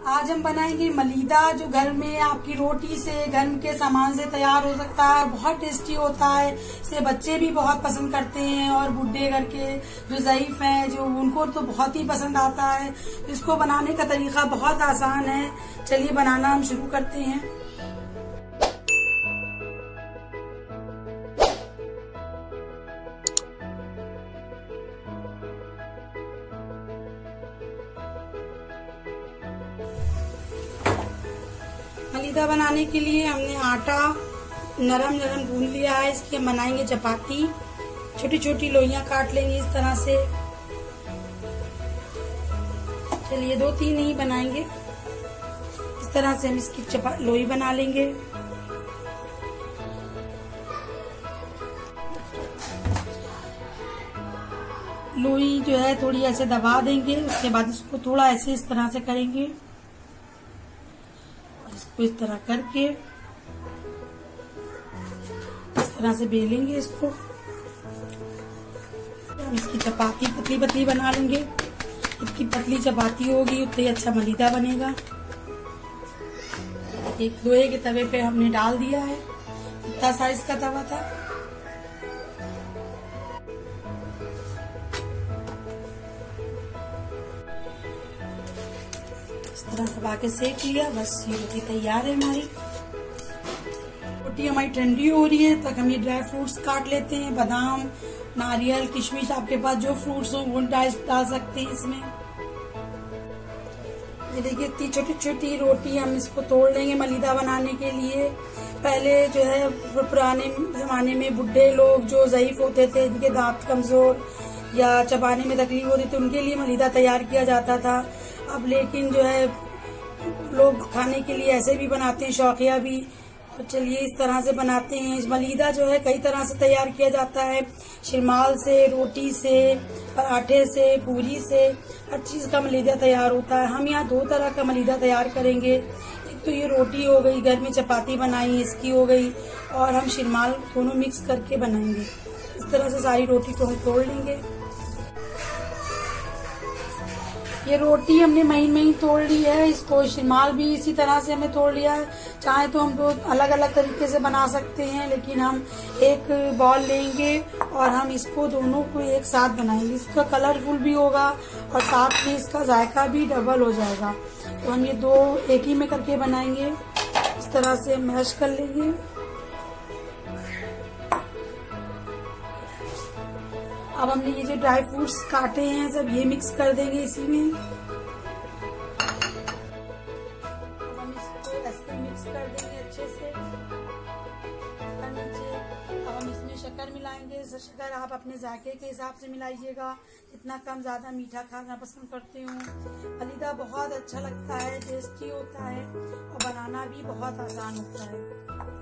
आज हम बनाएंगे मलीदा, जो घर में आपकी रोटी से, घर के सामान से तैयार हो सकता है। बहुत टेस्टी होता है, इसे बच्चे भी बहुत पसंद करते हैं और बूढ़े घर के जो ज़ईफ हैं, जो उनको तो बहुत ही पसंद आता है। इसको बनाने का तरीका बहुत आसान है। चलिए बनाना हम शुरू करते हैं। मलीदा बनाने के लिए हमने आटा नरम गूंद लिया है। इसकी हम बनाएंगे चपाती। छोटी छोटी लोइयां काट लेंगे इस तरह से। चलिए 2-3 ही बनाएंगे। इस तरह से हम इसकी लोई बना लेंगे। लोई जो है थोड़ी ऐसे दबा देंगे। उसके बाद इसको थोड़ा ऐसे इस तरह से करेंगे। इसको इस तरह करके इस तरह से बेलेंगे इसको। हम इसकी चपाती पतली पतली बना लेंगे। जितनी पतली चपाती होगी उतनी अच्छा मलीदा बनेगा। एक लोहे के तवे पे हमने डाल दिया है। इतना साइज का तवा था। इस तरह दबा के सेक लिया। बस ये रोटी तैयार है हमारी। रोटी हमारी ठंडी हो रही है तक हम ये ड्राई फ्रूट्स काट लेते हैं। बादाम, नारियल, किशमिश, आपके पास जो फ्रूट्स हो वो डाल सकते हैं इसमें। ये देखिए इतनी छोटी छोटी रोटी हम इसको तोड़ लेंगे मलीदा बनाने के लिए। पहले जो है पुराने जमाने में बुढ़े लोग जो ज़ईफ होते थे, जिनके दांत कमजोर या चबाने में तकलीफ होती थी, उनके लिए मलीदा तैयार किया जाता था। अब लेकिन जो है लोग खाने के लिए ऐसे भी बनाते हैं, शौकिया भी। तो चलिए इस तरह से बनाते हैं। इस मलीदा जो है कई तरह से तैयार किया जाता है। शिरमाल से, रोटी से, पराठे से, पूरी से, हर चीज का मलीदा तैयार होता है। हम यहाँ 2 तरह का मलीदा तैयार करेंगे। एक तो ये रोटी हो गई, घर में चपाती बनाई इसकी हो गई, और हम शिरमाल दोनों मिक्स करके बनाएंगे। इस तरह से सारी रोटी को हम तोड़ लेंगे। ये रोटी हमने महीन तोड़ ली है। इसको शिरमाल भी इसी तरह से हमने तोड़ लिया है। चाहे तो हम 2 अलग अलग तरीके से बना सकते हैं, लेकिन हम एक बॉल लेंगे और हम इसको दोनों को एक साथ बनाएंगे। इसका कलरफुल भी होगा और साथ में इसका जायका भी डबल हो जाएगा। तो हम ये 2 एक ही में करके बनाएंगे। इस तरह से मैश कर लेंगे। अब हमने ये जो ड्राई फ्रूट्स काटे हैं सब ये मिक्स कर देंगे इसी में। अब हम इसको ऐसे मिक्स कर देंगे अच्छे से नीचे। अब हम इसमें शक्कर मिलाएंगे। शक्कर आप अपने जायके के हिसाब से मिलाइएगा, जितना कम ज्यादा मीठा खाना पसंद करते हो। मलीदा बहुत अच्छा लगता है, टेस्टी होता है और बनाना भी बहुत आसान होता है।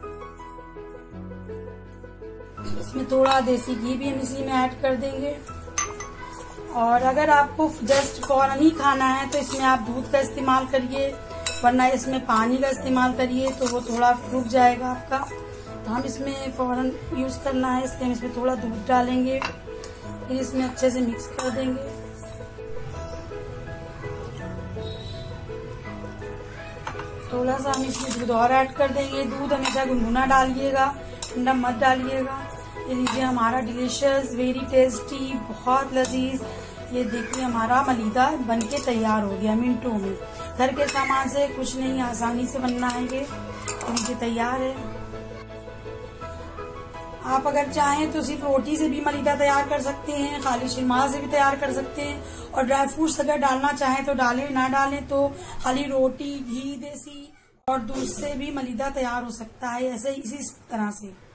इसमें थोड़ा देसी घी भी हम इसी में ऐड कर देंगे। और अगर आपको जस्ट फौरन ही खाना है तो इसमें आप दूध का इस्तेमाल करिए, वरना इसमें पानी का इस्तेमाल करिए तो वो थोड़ा रुक जाएगा आपका। तो हम इसमें फौरन यूज करना है, इसलिए हम इसमें थोड़ा दूध डालेंगे। फिर इसमें अच्छे से मिक्स कर देंगे। थोड़ा सा हम इसमें दूध और ऐड कर देंगे। दूध हमेशा गुनगुना डालिएगा, ठंडा मत डालिएगा। ये लीजिए हमारा डिलीशियस, वेरी टेस्टी, बहुत लजीज, ये देखिए हमारा मलीदा बनके तैयार हो गया मिनटों में। घर के सामान से कुछ नहीं, आसानी से बनना है। ये लीजिए तैयार है। आप अगर चाहें तो सिर्फ रोटी से भी मलीदा तैयार कर सकते हैं, खाली शिरमाल से भी तैयार कर सकते हैं। और ड्राई फ्रूट्स अगर डालना चाहें तो डालें, ना डालें तो खाली रोटी, घी, देसी और दूध से भी मलीदा तैयार हो सकता है, ऐसे इसी तरह से।